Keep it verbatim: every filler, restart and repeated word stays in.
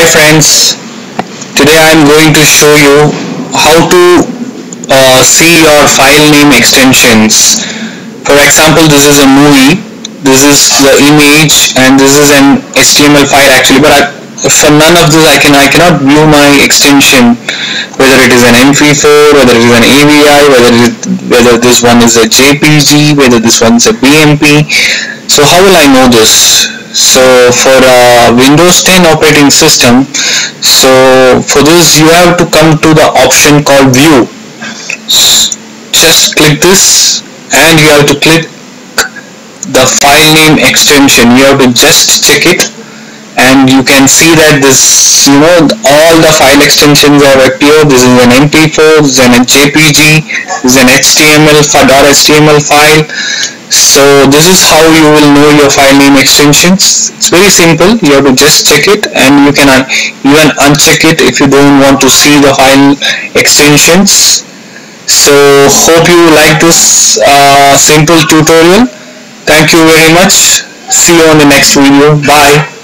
friends, today I am going to show you how to uh, see your file name extensions. For example, this is a movie, this is the image, and this is an H T M L file actually, but I, for none of this I can I cannot view my extension, whether it is an M P four, whether it is an A V I, whether it, whether this one is a J P G, whether this one is a B M P. So how will I know this? So for uh, Windows ten operating system, so for this you have to come to the option called view. Just click this and you have to click the file name extension. You have to just check it and you can see that this, you know, all the file extensions are appear. This is an M P four, this is an J P G, this is an H T M L .html file. So this is how you will know your file name extensions. It's very simple. You have to just check it and you can even uncheck it if you don't want to see the file extensions. So hope you like this uh, simple tutorial. Thank you very much. See you on the next video. Bye.